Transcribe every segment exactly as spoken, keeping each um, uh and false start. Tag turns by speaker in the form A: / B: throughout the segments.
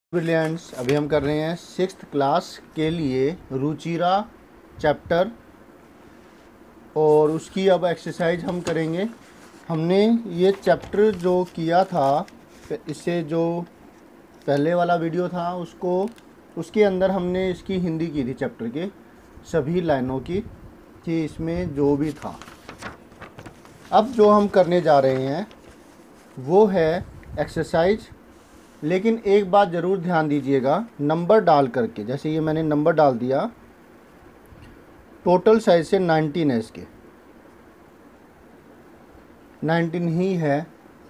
A: Brilliants, अभी हम कर रहे हैं सिक्स्थ क्लास के लिए रुचिरा चैप्टर और उसकी अब एक्सरसाइज हम करेंगे। हमने ये चैप्टर जो किया था, इससे जो पहले वाला वीडियो था उसको उसके अंदर हमने इसकी हिंदी की थी चैप्टर के सभी लाइनों की, कि इसमें जो भी था। अब जो हम करने जा रहे हैं वो है एक्सरसाइज, लेकिन एक बात ज़रूर ध्यान दीजिएगा, नंबर डाल करके। जैसे ये मैंने नंबर डाल दिया, टोटल साइज से नाइनटीन है, इसके नाइनटीन ही है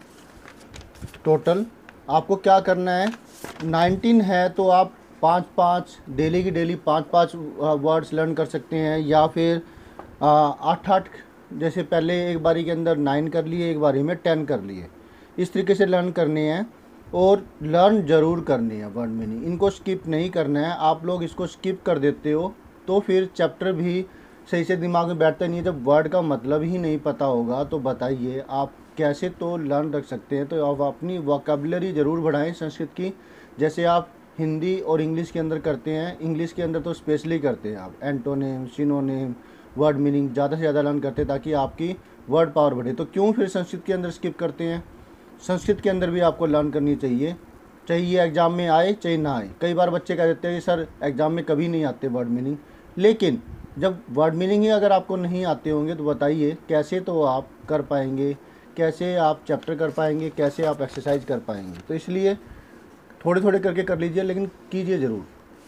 A: टोटल। आपको क्या करना है, नाइनटीन है तो आप पाँच पाँच डेली की डेली पाँच पाँच वर्ड्स लर्न कर सकते हैं, या फिर आठ आठ, जैसे पहले एक बारी के अंदर नाइन कर लिए, एक बारी में टेन कर लिए। इस तरीके से लर्न करने हैं और लर्न ज़रूर करनी है वर्ड मीनिंग। इनको स्किप नहीं करना है। आप लोग इसको स्किप कर देते हो तो फिर चैप्टर भी सही से दिमाग में बैठता नहीं है। जब वर्ड का मतलब ही नहीं पता होगा तो बताइए आप कैसे तो लर्न रख सकते हैं। तो आप अपनी वोकैबुलरी ज़रूर बढ़ाएं संस्कृत की, जैसे आप हिंदी और इंग्लिश के अंदर करते हैं। इंग्लिश के अंदर तो स्पेशली करते हैं आप एंटोनिम, सिनोनिम, वर्ड मीनिंग ज़्यादा से ज़्यादा लर्न करते हैं ताकि आपकी वर्ड पावर बढ़े। तो क्यों फिर संस्कृत के अंदर स्किप करते हैं? संस्कृत के अंदर भी आपको लर्न करनी चाहिए, चाहे ये एग्ज़ाम में आए चाहे ना आए। कई बार बच्चे कह देते हैं कि सर एग्ज़ाम में कभी नहीं आते वर्ड मीनिंग, लेकिन जब वर्ड मीनिंग ही अगर आपको नहीं आते होंगे तो बताइए कैसे तो आप कर पाएंगे, कैसे आप चैप्टर कर पाएंगे, कैसे आप एक्सरसाइज कर पाएंगे। तो इसलिए थोड़े थोड़े करके कर लीजिए, लेकिन कीजिए ज़रूर।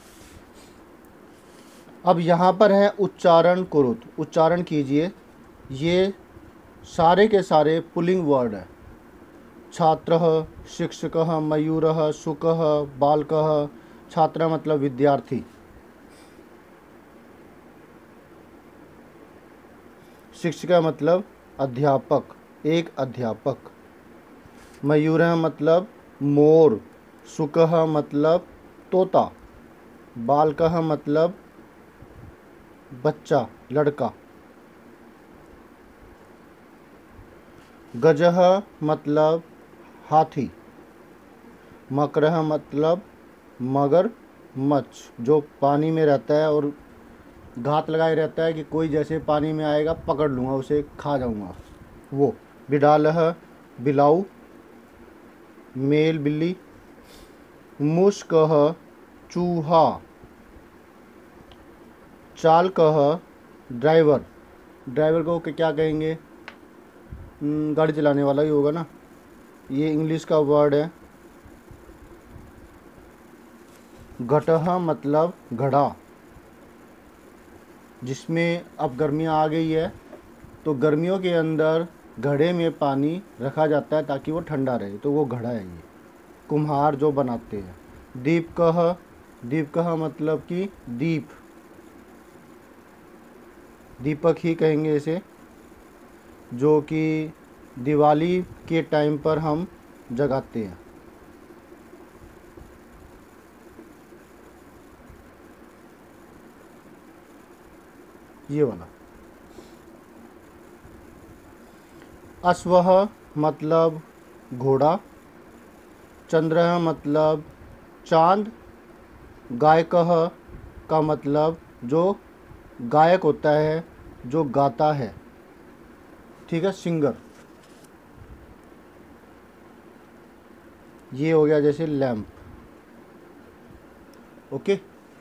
A: अब यहाँ पर है उच्चारण कुरुत, उच्चारण कीजिए। ये सारे के सारे पुलिंग वर्ड है। छात्रः, शिक्षकः, मयूरः, शुकः, बालकः। छात्र मतलब विद्यार्थी, शिक्षिका मतलब अध्यापक, एक अध्यापक। मयूरः मतलब मोर, शुकः मतलब तोता, बालकः मतलब बच्चा, लड़का। गजः मतलब हाथी, मकरः मतलब मगर मच्छ, जो पानी में रहता है और घात लगाए रहता है कि कोई जैसे पानी में आएगा पकड़ लूँगा उसे, खा जाऊँगा वो। बिडालः बिलाऊ, मेल बिल्ली। मुष्कः चूहा। चालकः ड्राइवर, ड्राइवर को क्या कहेंगे? गाड़ी चलाने वाला ही होगा ना। ये इंग्लिश का वर्ड है। घटः मतलब घड़ा, जिसमें अब गर्मियाँ आ गई है तो गर्मियों के अंदर घड़े में पानी रखा जाता है ताकि वो ठंडा रहे, तो वो घड़ा है ये, कुम्हार जो बनाते हैं। दीपकः, दीपकः मतलब कि दीप, दीपक ही कहेंगे इसे, जो कि दिवाली के टाइम पर हम जगाते हैं। ये वाला। अश्वः मतलब घोड़ा, चंद्रः मतलब चांद, गायकः का मतलब जो गायक होता है, जो गाता है, ठीक है, सिंगर। ये हो गया जैसे लैंप। ओके।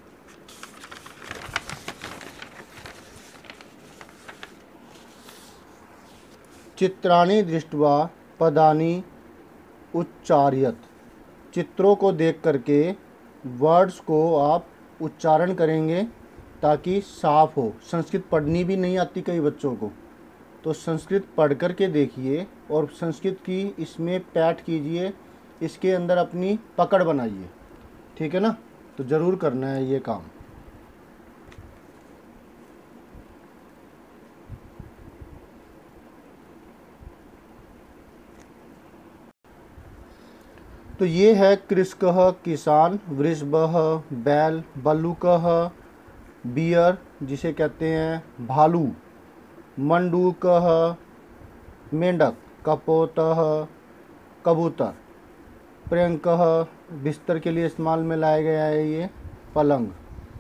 A: चित्राणि दृष्ट्वा पदानि उच्चार्यत, चित्रों को देख करके वर्ड्स को आप उच्चारण करेंगे ताकि साफ हो। संस्कृत पढ़नी भी नहीं आती कई बच्चों को, तो संस्कृत पढ़ कर के देखिए और संस्कृत की इसमें पैठ कीजिए, इसके अंदर अपनी पकड़ बनाइए, ठीक है ना। तो ज़रूर करना है ये काम। तो ये है कृषकः किसान, वृषभः बैल, बल्लूकः बियर जिसे कहते हैं भालू, मंडूकः मेंढक, कपोतः कबूतर, प्रियंकः बिस्तर के लिए इस्तेमाल में लाया गया है ये पलंग।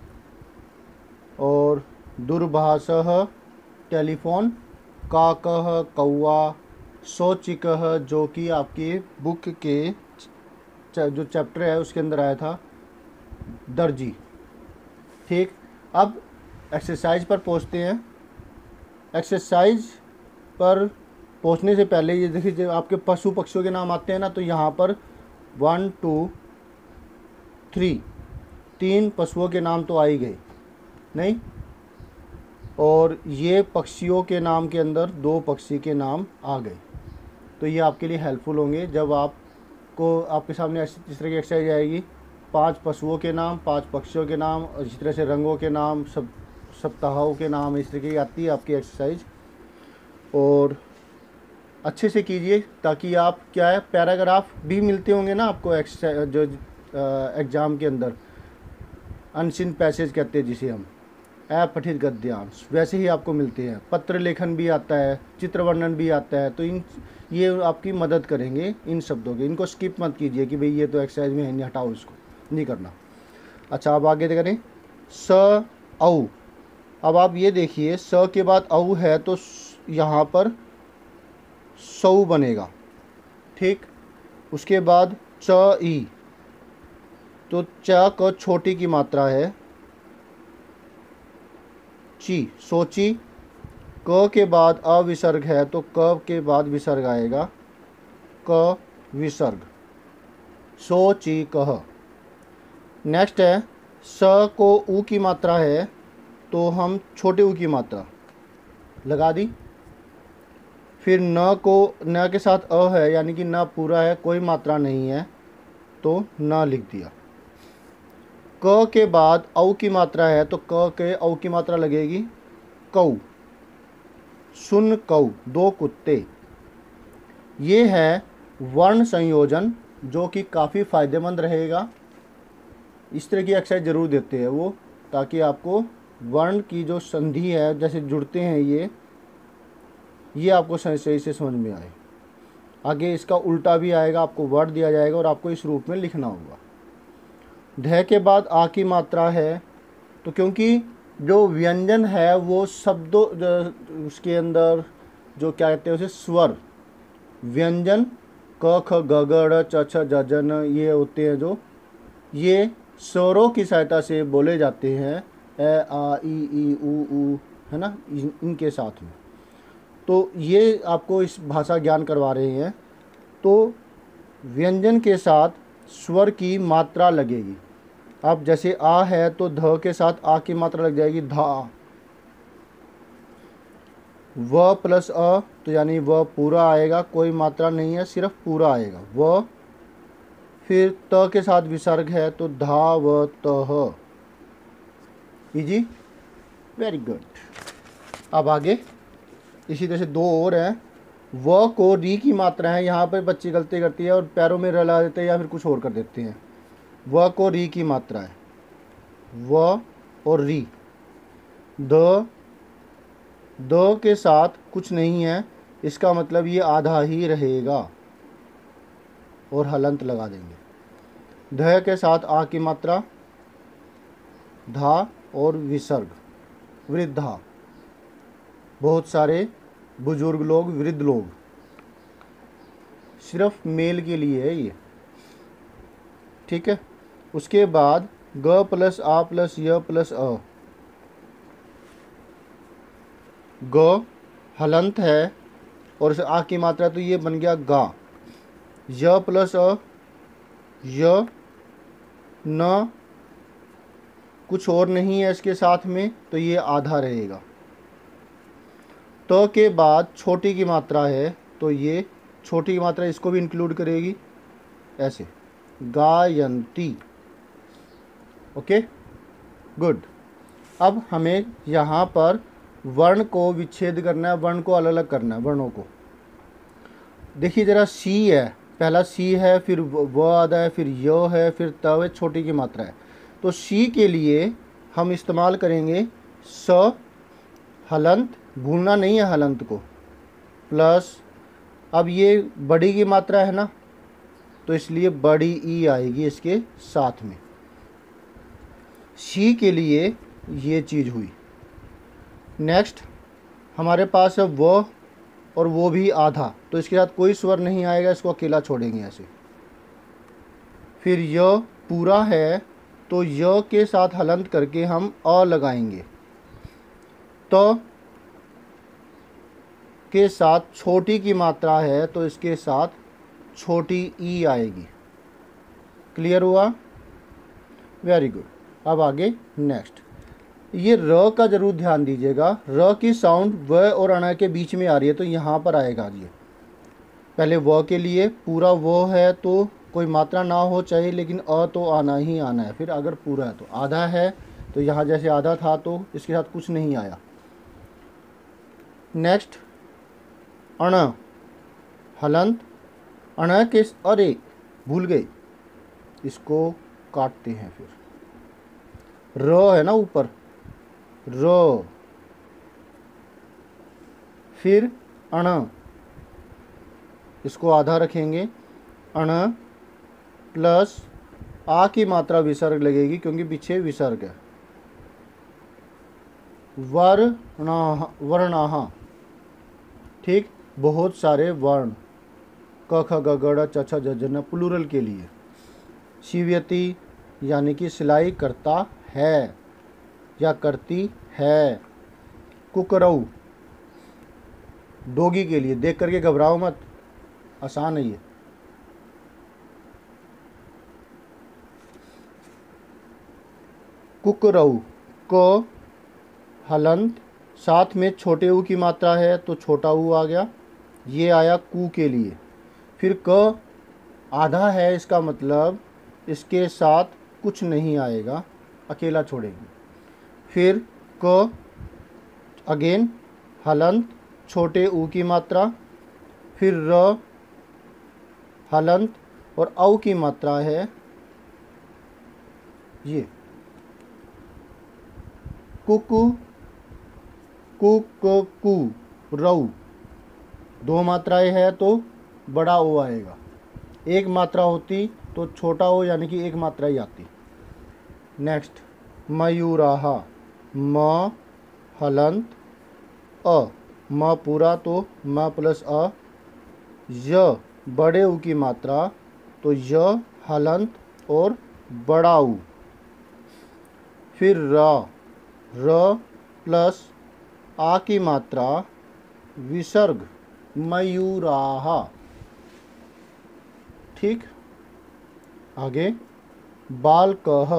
A: और दूरभाषः टेलीफोन, काकः कौवा, शौचिकः जो कि आपकी बुक के जो चैप्टर है उसके अंदर आया था दर्जी। ठीक, अब एक्सरसाइज पर पहुंचते हैं। एक्सरसाइज पर पहुंचने से पहले ये देखिए, जब आपके पशु पक्षियों के नाम आते हैं ना, तो यहाँ पर वन टू थ्री तीन पशुओं के नाम तो आ ही गए नहीं, और ये पक्षियों के नाम के अंदर दो पक्षी के नाम आ गए। तो ये आपके लिए हेल्पफुल होंगे जब आपको आपके सामने इस तरह की एक्सरसाइज आएगी। पांच पशुओं के नाम, पांच पक्षियों के नाम, और इस तरह से रंगों के नाम, सब सप्ताहों के नाम, इस तरह की आती है आपकी एक्सरसाइज। और अच्छे से कीजिए ताकि आप क्या है, पैराग्राफ भी मिलते होंगे ना आपको एक्सरसाइज जो एग्ज़ाम के अंदर, अनसिन पैसेज कहते हैं जिसे हम, अपठित गद्यांश, वैसे ही आपको मिलते हैं। पत्र लेखन भी आता है, चित्र वर्णन भी आता है। तो इन ये आपकी मदद करेंगे इन शब्दों के। इनको स्किप मत कीजिए कि भाई ये तो एक्सरसाइज में है नहीं, हटाओ इसको, नहीं करना। अच्छा, अब आगे करें। स औ, अब आप ये देखिए, स के बाद औ है तो यहाँ पर सौ बनेगा। ठीक, उसके बाद च ई, तो च क छोटी की मात्रा है ची, सोची। क के बाद अविसर्ग है तो क के बाद विसर्ग आएगा, क विसर्ग, सोची कह। नेक्स्ट है स को ऊ की मात्रा है तो हम छोटे ऊ की मात्रा लगा दी। फिर न को, न के साथ अ है यानी कि न पूरा है, कोई मात्रा नहीं है तो न लिख दिया। क के बाद औ की मात्रा है तो क के औ की मात्रा लगेगी कौ, सुन कौ, दो कुत्ते। ये है वर्ण संयोजन जो कि काफ़ी फ़ायदेमंद रहेगा। इस तरह की एक्सरसाइज ज़रूर देते हैं वो, ताकि आपको वर्ण की जो संधि है, जैसे जुड़ते हैं ये ये आपको सही सही से समझ में आए। आगे इसका उल्टा भी आएगा, आपको वर्ड दिया जाएगा और आपको इस रूप में लिखना होगा। ध के बाद आ की मात्रा है तो क्योंकि जो व्यंजन है वो शब्दों उसके अंदर जो क्या कहते हैं उसे स्वर, व्यंजन क ख ग ग ड़ च छ ज ज न, ये होते हैं जो ये स्वरों की सहायता से बोले जाते हैं, ए आ ई ई उ ऊ, है ना, इन, इनके साथ में। तो ये आपको इस भाषा ज्ञान करवा रहे हैं। तो व्यंजन के साथ स्वर की मात्रा लगेगी। अब जैसे आ है तो ध के साथ आ की मात्रा लग जाएगी धा। व प्लस अ तो यानी वह पूरा आएगा, कोई मात्रा नहीं है, सिर्फ पूरा आएगा व। फिर त के साथ विसर्ग है तो धा व तह। Easy, very good. अब आगे इसी तरह से दो और हैं। व को री की मात्रा है, यहाँ पर बच्चे गलती करती है और पैरों में रला देते हैं या फिर कुछ और कर देते हैं। व को री की मात्रा है, व और री। द, द के साथ कुछ नहीं है, इसका मतलब ये आधा ही रहेगा और हलंत लगा देंगे। ध के साथ आ की मात्रा, धा और विसर्ग, वृद्धा। बहुत सारे बुजुर्ग लोग, वृद्ध लोग, सिर्फ मेल के लिए है ये। ठीक है, उसके बाद ग प्लस आ प्लस य प्लस अ, ग हलंत है और इसे आ की मात्रा तो ये बन गया गा। य प्लस अ, य न, कुछ और नहीं है इसके साथ में तो ये आधा रहेगा। तो के बाद छोटी की मात्रा है तो ये छोटी की मात्रा इसको भी इंक्लूड करेगी, ऐसे गायंती। Okay, good. अब हमें यहाँ पर वर्ण को विच्छेद करना है, वर्ण को अलग अलग करना है, वर्णों को। देखिए ज़रा, सी है, पहला सी है, फिर व आधा है, फिर य है, फिर त है, छोटी की मात्रा है। तो सी के लिए हम इस्तेमाल करेंगे स हलंत, भूलना नहीं है हलंत को, प्लस अब ये बड़ी की मात्रा है ना, तो इसलिए बड़ी ई आएगी इसके साथ में। शी के लिए ये चीज़ हुई। नेक्स्ट हमारे पास है वो और वो भी आधा, तो इसके साथ कोई स्वर नहीं आएगा, इसको अकेला छोड़ेंगे ऐसे। फिर य पूरा है तो य के साथ हलंत करके हम अ लगाएंगे। तो के साथ छोटी की मात्रा है तो इसके साथ छोटी ई आएगी। क्लियर हुआ? Very good. अब आगे नेक्स्ट, ये र का जरूर ध्यान दीजिएगा। र की साउंड व और अण के बीच में आ रही है तो यहाँ पर आएगा। ये पहले व के लिए पूरा वो है तो कोई मात्रा ना हो चाहिए, लेकिन अ तो आना ही आना है। फिर अगर पूरा है तो आधा है तो यहाँ जैसे आधा था तो इसके साथ कुछ नहीं आया। नेक्स्ट अण हलंत, अण के, अरे भूल गए, इसको काटते हैं। फिर र है ना ऊपर, र, फिर अण, इसको आधा रखेंगे। अण प्लस आ की मात्रा विसर्ग लगेगी क्योंकि पीछे विसर्ग है। वर्णाह, वर्णाह, ठीक, बहुत सारे वर्ण, क ख ग घ च छ ज झ न, प्लूरल के लिए। शिव्यति यानी कि सिलाई करता है या करती है। कुकरऊ डोगी के लिए। देख करके घबराओ मत, आसान है ये। कुकरऊ क हलंत, साथ में छोटे ऊ की मात्रा है तो छोटा ऊ आ गया, ये आया कू के लिए। फिर क आधा है, इसका मतलब इसके साथ कुछ नहीं आएगा, अकेला छोड़ेंगे। फिर क अगेन हलंत, छोटे ऊ की मात्रा। फिर र हलंत और औ की मात्रा है ये। कुकु, कुकु, रऊ, दो मात्राएं है तो बड़ा ओ आएगा। एक मात्रा होती तो छोटा ओ यानी कि एक मात्रा ही आती। नेक्स्ट मयूराहा, म हलंत अ, म पूरा तो म प्लस अ। य बड़े ऊ की मात्रा तो य हलंत और बड़ा ऊ। फिर र, र प्लस आ की मात्रा विसर्ग, मयूराहा। ठीक, आगे बालकह,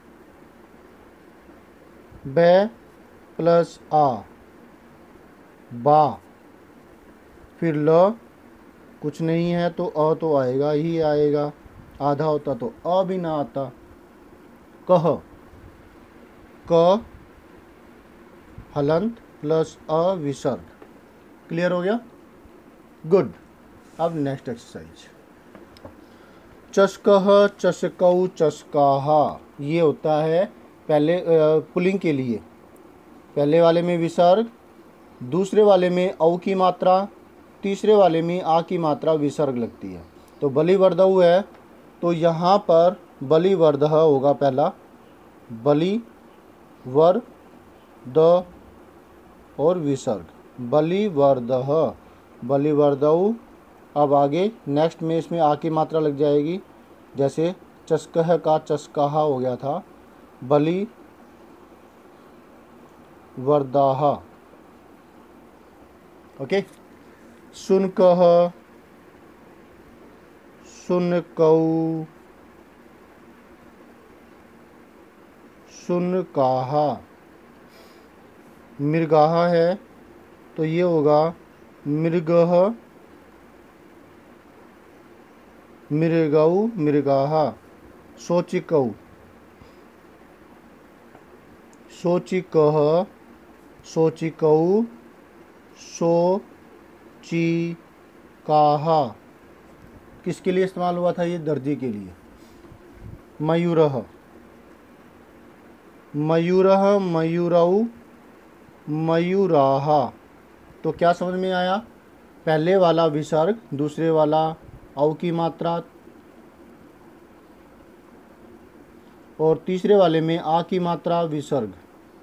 A: ब प्लस आ, बा। फिर ल कुछ नहीं है तो अ तो आएगा ही आएगा, आधा होता तो अ भी ना आता। कह, क हलंत प्लस अ विसर्ग। क्लियर हो गया? गुड। अब नेक्स्ट एक्सरसाइज, चस्कह चस्कऊ चस्काहा। ये होता है पहले पुलिंग के लिए। पहले वाले में विसर्ग, दूसरे वाले में औ की मात्रा, तीसरे वाले में आ की मात्रा विसर्ग लगती है। तो बलिवर्धऊ है तो यहाँ पर बलिवर्धः होगा पहला, बलि वर द और विसर्ग, बलिवर्धः, बलिवर्धऊ। अब आगे नेक्स्ट में इसमें आ की मात्रा लग जाएगी, जैसे चस्कह का चस्काहा हो गया था, बलि वर्दाह। ओके, सुनकह सुनकऊ सुनकाहा। मृगाहा है तो ये होगा मृगः मृगऊ मृगाहा। शोचिकऊ, शोचिकः शोचिकऊ शोचिकाहा। किसके लिए इस्तेमाल हुआ था ये? दर्जी के लिए। मयूरः, मयूरः मयूरऊ मयूराहा। तो क्या समझ में आया? पहले वाला विसर्ग, दूसरे वाला औ की मात्रा, और तीसरे वाले में आ की मात्रा विसर्ग।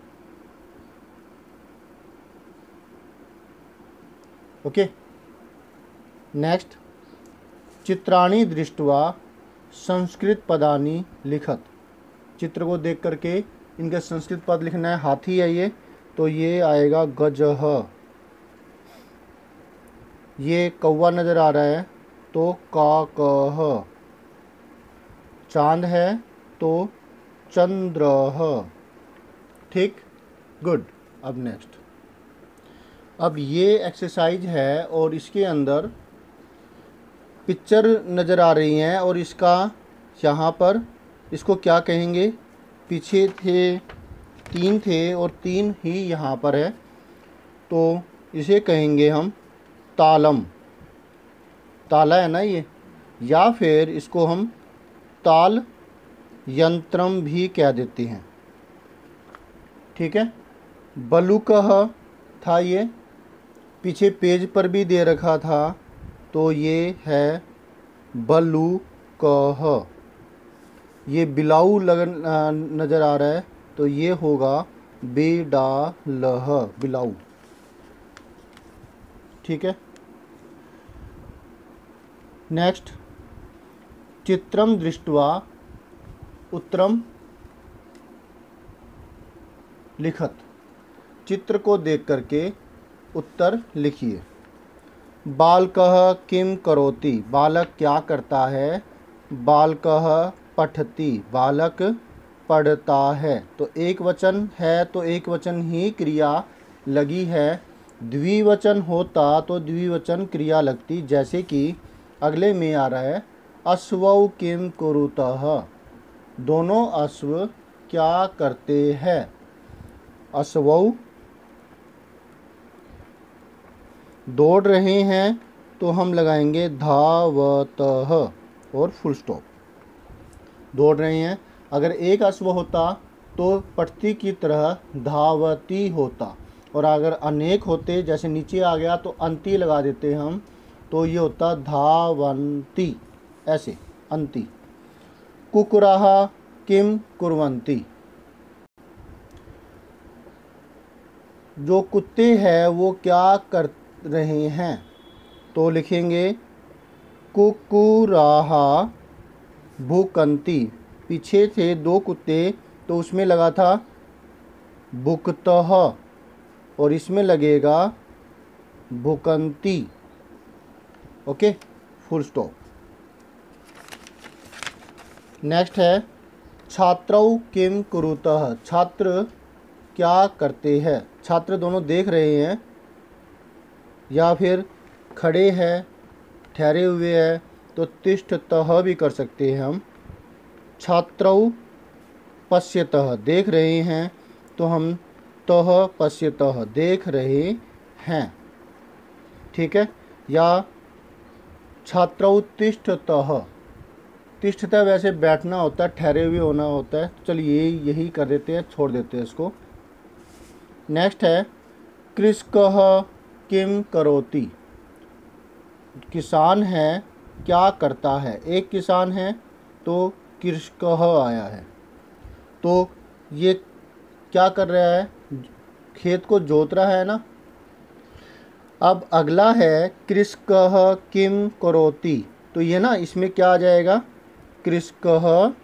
A: ओके। नेक्स्ट, चित्राणि दृष्ट्वा संस्कृत पदानि लिखत। चित्र को देख करके इनके संस्कृत पद लिखना है। हाथी है ये, तो ये आएगा गजह। ये कौवा नज़र आ रहा है तो काकह। चांद है तो चंद्रह। ठीक, गुड। अब नेक्स्ट, अब ये एक्सरसाइज है और इसके अंदर पिक्चर नज़र आ रही हैं और इसका यहाँ पर इसको क्या कहेंगे, पीछे थे तीन थे और तीन ही यहाँ पर है, तो इसे कहेंगे हम तालम। ताला है ना ये, या फिर इसको हम ताल यंत्रम भी कह देते हैं। ठीक है। बलुकह था, ये पीछे पेज पर भी दे रखा था, तो ये है बलुकह। ये बिलाऊ लग नज़र आ रहा है, तो ये होगा बेडालह, बिलाऊ। ठीक है। नेक्स्ट, चित्रम दृष्ट्वा उत्तरम लिखत। चित्र को देख करके उत्तर लिखिए। बालकः किम करोति, बालक क्या करता है। बालकः पठति, बालक पढ़ता है। तो एक वचन है तो एक वचन ही क्रिया लगी है। द्विवचन होता तो द्विवचन क्रिया लगती, जैसे कि अगले में आ रहा है अश्वौ किम कुरुतः, दोनों अश्व क्या करते हैं। अश्वौ दौड़ रहे हैं तो हम लगाएंगे धावतः और फुल स्टॉप। दौड़ रहे हैं, अगर एक अश्व होता तो पठती की तरह धावती होता, और अगर अनेक होते जैसे नीचे आ गया तो अंति लगा देते हम, तो ये होता धावन्ति, ऐसे अंति। कुकुराः किम कुर्वन्ति, जो कुत्ते हैं वो क्या कर रहे हैं, तो लिखेंगे कुकुराः भुकन्ति। पीछे थे दो कुत्ते तो उसमें लगा था भुकतः और इसमें लगेगा भुकन्ति। Okay, full stop. नेक्स्ट है छात्रौ किम कुरुतः, छात्र क्या करते हैं। छात्र दोनों देख रहे हैं या फिर खड़े हैं, ठहरे हुए हैं, तो तिष्ठतः भी कर सकते हैं हम। छात्रौ पश्यतः, देख रहे हैं, तो हम तः पश्यतः, देख रहे हैं। ठीक है। या छात्रौ तिष्ठतः, तिष्ठतः वैसे बैठना होता है, ठहरे हुए होना होता है। चलिए यही कर देते हैं, छोड़ देते हैं इसको। नेक्स्ट है कृषकः किम करोति, किसान है क्या करता है। एक किसान है तो कृषकः आया है, तो ये क्या कर रहा है, खेत को जोत रहा है ना। अब अगला है कृषकः किम करोति, तो ये ना इसमें क्या आ जाएगा, कृषकः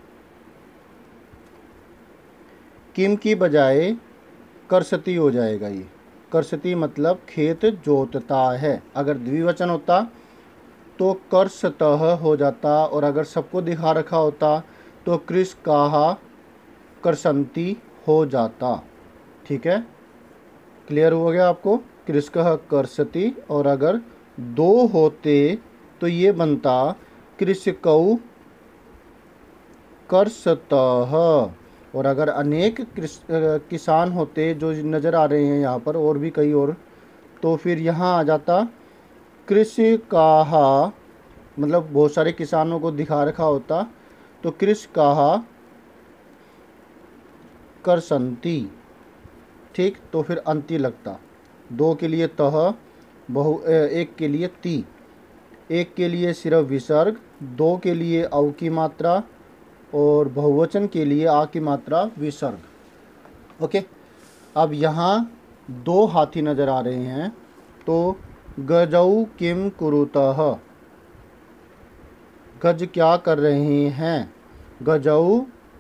A: किम की बजाय करसती हो जाएगा। ये करसती मतलब खेत जोतता है। अगर द्विवचन होता तो करसतः हो जाता, और अगर सबको दिखा रखा होता तो कृषकाः करसन्ति हो जाता। ठीक है, क्लियर हो गया आपको। कृषकः करसति, और अगर दो होते तो ये बनता कृषकौ करसतः, और अगर अनेक किसान होते जो नज़र आ रहे हैं यहाँ पर और भी कई और, तो फिर यहाँ आ जाता कृषकाः, मतलब बहुत सारे किसानों को दिखा रखा होता तो कृषकाः करसन्ति। ठीक, तो फिर अंति लगता। दो के लिए तह, बहु एक के लिए ती, एक के लिए सिर्फ विसर्ग, दो के लिए औ की मात्रा और बहुवचन के लिए आ की मात्रा विसर्ग। ओके, अब यहाँ दो हाथी नज़र आ रहे हैं, तो गजऊ किम कुरुतः, गज क्या कर रहे हैं, गजऊ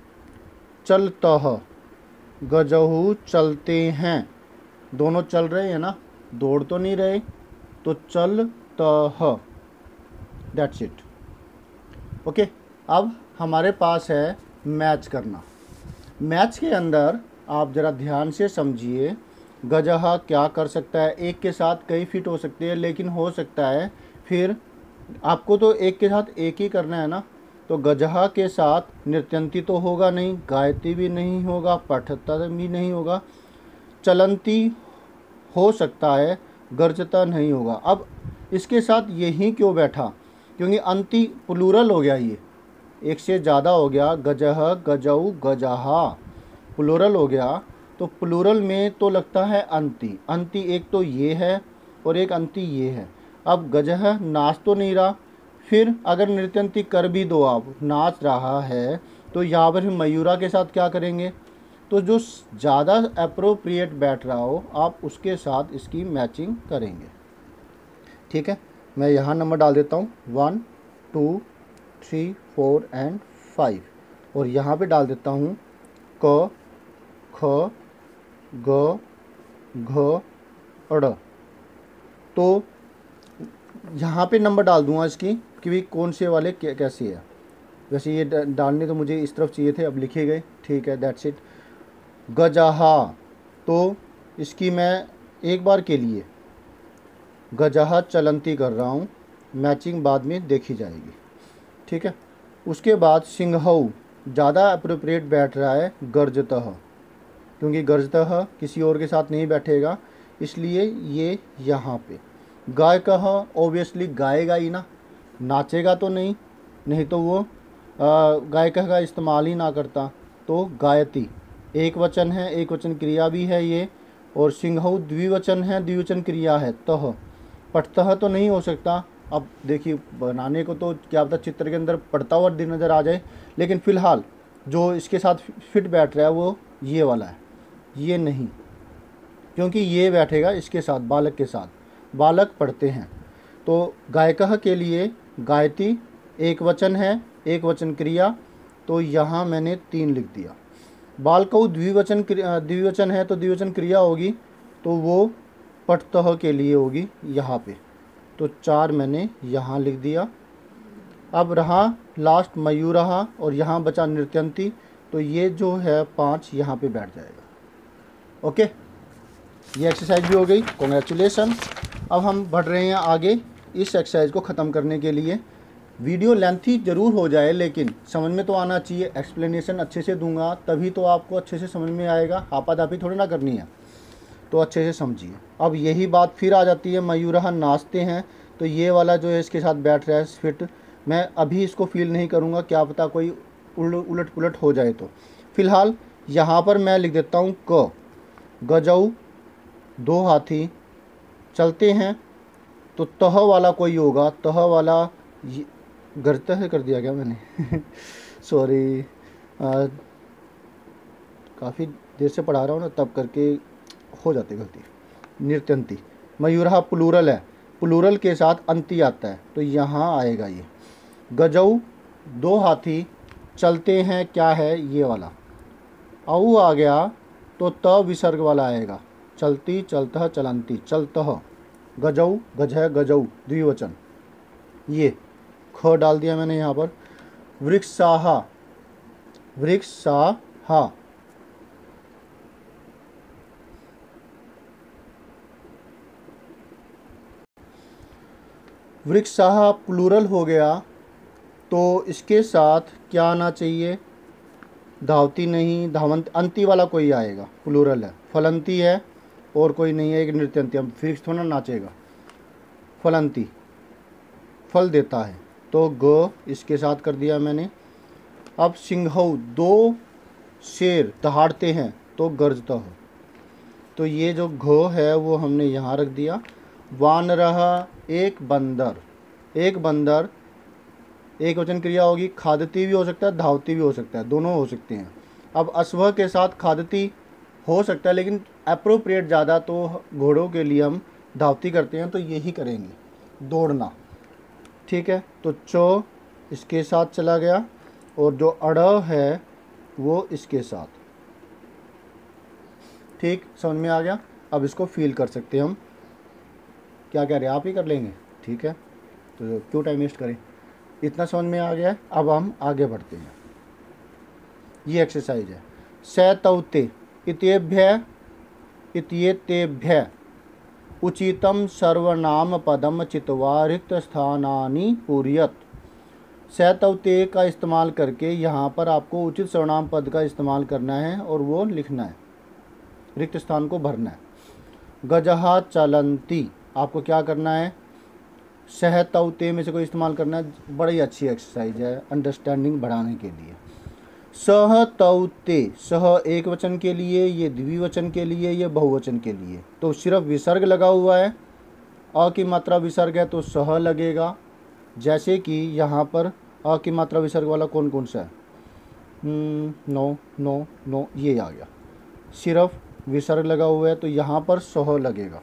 A: चलतः, गजहू चलते हैं, दोनों चल रहे हैं ना, दौड़ तो नहीं रहे, तो चलतः, दैट्स इट। ओके, अब हमारे पास है मैच करना। मैच के अंदर आप ज़रा ध्यान से समझिए, गजहा क्या कर सकता है, एक के साथ कई फिट हो सकते हैं, लेकिन हो सकता है फिर आपको तो एक के साथ एक ही करना है ना, तो गजहा के साथ नृत्यंती तो होगा नहीं, गायती भी नहीं होगा, पठता भी नहीं होगा, चलंती हो सकता है, गर्जता नहीं होगा। अब इसके साथ यही क्यों बैठा, क्योंकि अंति प्लूरल हो गया, ये एक से ज़्यादा हो गया, गजह गजऊ गजहा प्लूरल हो गया, तो प्लूरल में तो लगता है अंति, अंति एक तो ये है और एक अंति ये है। अब गजह नाच तो नहीं रहा, फिर अगर नृत्यंती कर भी दो, आप नाच रहा है, तो यहाँ पर मयूरा के साथ क्या करेंगे, तो जो ज़्यादा अप्रोप्रिएट बैठ रहा हो आप उसके साथ इसकी मैचिंग करेंगे। ठीक है, मैं यहाँ नंबर डाल देता हूँ, one two three four and five, और यहाँ पे डाल देता हूँ क ख ग घ अड़। तो यहाँ पे नंबर डाल दूँगा इसकी कि भी कौन से वाले कैसे है। वैसे ये डालने तो मुझे इस तरफ चाहिए थे, अब लिखे गए, ठीक है, दैट्स इट। गजहा, तो इसकी मैं एक बार के लिए गजहा चलंती कर रहा हूँ, मैचिंग बाद में देखी जाएगी। ठीक है, उसके बाद सिंहऊ ज़्यादा अप्रोप्रिएट बैठ रहा है, गर्जतः, क्योंकि गर्जतः किसी और के साथ नहीं बैठेगा, इसलिए ये यहाँ पे। गायकः ऑब्वियसली गाएगा ही ना, नाचेगा तो नहीं, नहीं तो वो गायकः का इस्तेमाल ही ना करता, तो गायती एक वचन है, एक वचन क्रिया भी है ये, और सिंहऊ द्विवचन है, द्विवचन क्रिया है, तह पठतः तो नहीं हो सकता। अब देखिए बनाने को तो क्या पता चित्र के अंदर पढ़ता हुआ दिन नज़र आ जाए, लेकिन फ़िलहाल जो इसके साथ फिट बैठ रहा है वो ये वाला है, ये नहीं, क्योंकि ये बैठेगा इसके साथ, बालक के साथ, बालक पढ़ते हैं। तो गायकः के लिए गायती एक वचन है, एक वचन क्रिया, तो यहाँ मैंने तीन लिख दिया। बालकऊ द्विवचन द्विवचन है, तो द्विवचन क्रिया होगी, तो वो पठतः के लिए होगी यहाँ पे, तो चार मैंने यहाँ लिख दिया। अब रहा लास्ट मयूरहा, और यहाँ बचा नृत्यंती, तो ये जो है पाँच यहाँ पे बैठ जाएगा। ओके, ये एक्सरसाइज भी हो गई, कॉन्ग्रेचुलेसन। अब हम बढ़ रहे हैं आगे इस एक्सरसाइज को ख़त्म करने के लिए। वीडियो लेंथी ज़रूर हो जाए, लेकिन समझ में तो आना चाहिए, एक्सप्लेनेशन अच्छे से दूंगा तभी तो आपको अच्छे से समझ में आएगा, आपाधापी थोड़ी ना करनी है, तो अच्छे से समझिए। अब यही बात फिर आ जाती है, मयूरहा नाचते हैं, तो ये वाला जो है इसके साथ बैठ रहा है फिट, मैं अभी इसको फील नहीं करूँगा, क्या पता कोई उलट पुलट हो जाए। तो फ़िलहाल यहाँ पर मैं लिख देता हूँ क, गजऊ दो हाथी चलते हैं, तो तह वाला कोई होगा, तह वाला गर्तः कर दिया क्या मैंने सॉरी, काफ़ी देर से पढ़ा रहा हूँ ना, तब करके हो जाती गलती। नृत्यंती, मयूरहा प्लूरल है, प्लूरल के साथ अंति आता है, तो यहाँ आएगा ये। गजऊ दो हाथी चलते हैं, क्या है ये वाला, औ आ गया तो त विसर्ग वाला आएगा, चलती चलतः चलंती, चलतः, गजऊ गजह गजऊ द्विवचन, ये ख डाल दिया मैंने यहाँ पर। वृक्षाहा, वृक्षाहा, वृक्षाहा प्लूरल हो गया, तो इसके साथ क्या आना चाहिए, धावती नहीं, धावंत, अंति वाला कोई आएगा, प्लूरल है। फलंती है और कोई नहीं है, एक नृत्यंती, अब फिर थोड़ा नाचेगा, फलंती फल देता है, तो ग इसके साथ कर दिया मैंने। अब सिंहऊ दो शेर दहाड़ते हैं, तो गर्जतः, तो ये जो घ है वो हमने यहाँ रख दिया। वानरहा एक बंदर, एक बंदर एक वचन क्रिया होगी, खादती भी हो सकता है, धावती भी हो सकता है, दोनों हो सकते हैं। अब अस्वह के साथ खादती हो सकता है, लेकिन अप्रोप्रिएट ज़्यादा तो घोड़ों के लिए हम धावती करते हैं, तो यही करेंगे, दौड़ना। ठीक है, तो चो इसके साथ चला गया और जो अड़ है वो इसके साथ। ठीक, समझ में आ गया। अब इसको फील कर सकते हैं हम। क्या कह रहे हैं, आप ही कर लेंगे? ठीक है, तो क्यों टाइम वेस्ट करें, इतना समझ में आ गया है। अब हम आगे बढ़ते हैं। ये एक्सरसाइज है। सैतौते इत्येभ्य इत्येतेभ्य उचितम सर्वनाम पदम चित्वा रिक्त स्थानानि पूरयत। सैतौते का इस्तेमाल करके यहाँ पर आपको उचित सर्वनाम पद का इस्तेमाल करना है और वो लिखना है, रिक्त स्थान को भरना है। गजहा चलंती आपको क्या करना है, सहतौते में से कोई इस्तेमाल करना है। बड़ी अच्छी एक्सरसाइज है अंडरस्टैंडिंग बढ़ाने के लिए। सहतौते, सह एक वचन के लिए, ये द्विवचन के लिए, ये बहुवचन के लिए। तो सिर्फ विसर्ग लगा हुआ है, अ की मात्रा विसर्ग है तो सह लगेगा। जैसे कि यहाँ पर अ की मात्रा विसर्ग वाला कौन कौन सा है, नो नो नो, ये आ गया। सिर्फ विसर्ग लगा हुआ है तो यहाँ पर सह लगेगा,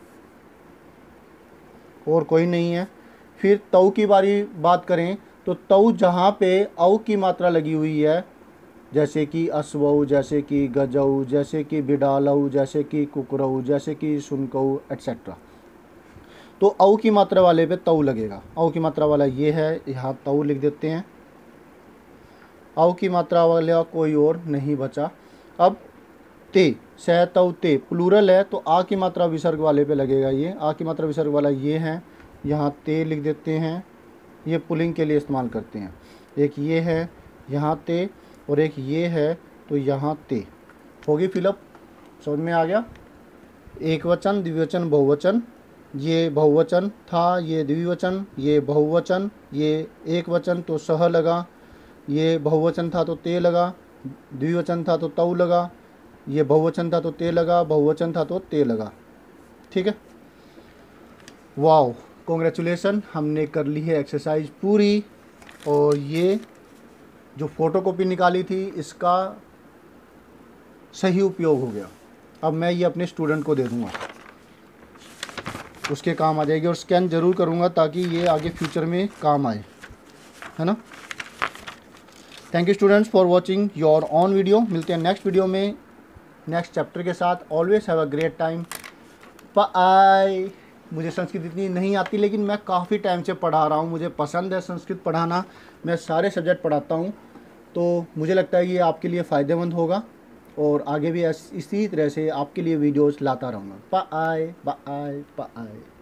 A: और कोई नहीं है। फिर तौ की बारी बात करें तो तौ जहाँ पे औ की मात्रा लगी हुई है, जैसे कि अस्वऊ, जैसे कि गजऊ, जैसे कि बिडालऊ, जैसे कि कुकरऊ, जैसे कि सुनकऊ एट्सेट्रा, तो औ की मात्रा वाले पे तौ लगेगा। औ की मात्रा वाला ये है, यहाँ तौ लिख देते हैं। औ की मात्रा वाला कोई और नहीं बचा। अब ते, सहतौ ते प्लूरल है तो आ की मात्रा विसर्ग वाले पे लगेगा। ये आ की मात्रा विसर्ग वाला ये है, यहाँ ते लिख देते हैं। ये पुलिंग के लिए इस्तेमाल करते हैं। एक ये है यहाँ ते, और एक ये है तो यहाँ ते। होगी फिलअप, समझ में आ गया। एक वचन, द्विवचन, बहुवचन। ये बहुवचन था, ये द्विवचन, ये बहुवचन, ये एक वचन तो सह लगा, ये बहुवचन था तो ते लगा, द्विवचन था तो तौ लगा, ये बहुवचन था तो ते लगा, बहुवचन था तो ते लगा। ठीक है, वाओ, कॉन्ग्रेचुलेसन, हमने कर ली है एक्सरसाइज पूरी। और ये जो फोटोकॉपी निकाली थी इसका सही उपयोग हो गया। अब मैं ये अपने स्टूडेंट को दे दूँगा, उसके काम आ जाएगी, और स्कैन ज़रूर करूँगा ताकि ये आगे फ्यूचर में काम आए, है ना। Thank you students for watching your on video. मिलते हैं नेक्स्ट वीडियो में नेक्स्ट चैप्टर के साथ। Always have a great time. Bye. मुझे संस्कृत इतनी नहीं आती, लेकिन मैं काफ़ी टाइम से पढ़ा रहा हूँ, मुझे पसंद है संस्कृत पढ़ाना। मैं सारे सब्जेक्ट पढ़ाता हूँ, तो मुझे लगता है कि ये आपके लिए फ़ायदेमंद होगा, और आगे भी इसी तरह से आपके लिए वीडियोस लाता रहूँगा। Bye bye bye.